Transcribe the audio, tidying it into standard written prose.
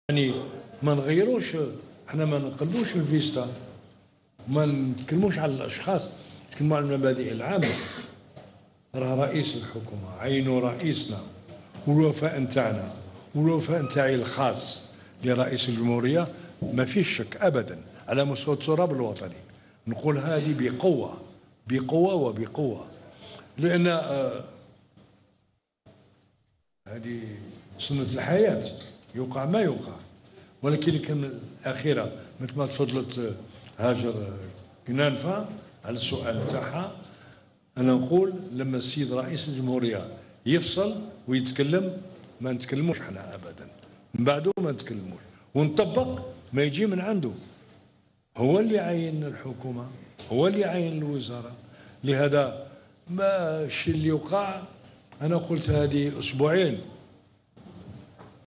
يعني ما نغيروش، احنا ما نقلبوش الفيستا، ما نتكلموش على الاشخاص، نتكلموا على المبادئ العامه. راه رئيس الحكومه عينه رئيسنا، والوفاء نتاعنا والوفاء نتاعي الخاص لرئيس الجمهوريه ما فيش شك ابدا على مستوى التراب الوطني. نقول هذه بقوه، بقوه وبقوه، لان هذه سنه الحياه، يوقع ما يوقع. ولكن الكلمه الاخيره مثل ما تفضلت هاجر كنانفه على السؤال نتاعها، انا نقول لما السيد رئيس الجمهوريه يفصل ويتكلم ما نتكلموش احنا ابدا، من بعده ما نتكلموش ونطبق ما يجي من عنده. هو اللي عين الحكومه، هو اللي عين الوزاره. لهذا ما الشيء اللي وقع، انا قلت هذه اسبوعين